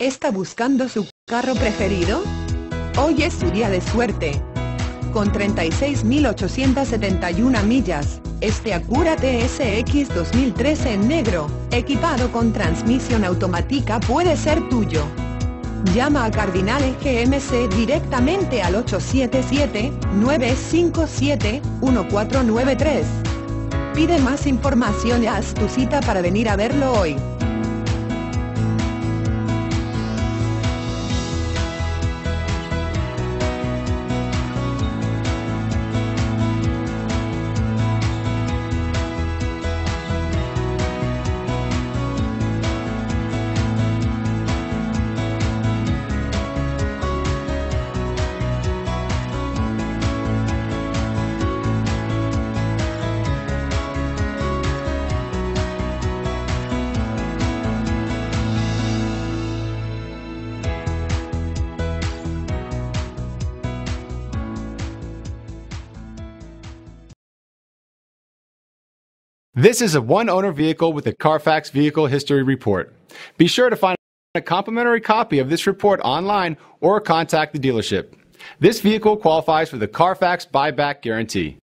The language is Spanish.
¿Está buscando su carro preferido? Hoy es su día de suerte. Con 36.871 millas, este Acura TSX 2013 en negro, equipado con transmisión automática puede ser tuyo. Llama a Cardinale GMC directamente al 877-957-1493. Pide más información y haz tu cita para venir a verlo hoy. This is a one-owner vehicle with a CARFAX Vehicle History Report. Be sure to find a complimentary copy of this report online or contact the dealership. This vehicle qualifies for the CARFAX Buyback Guarantee.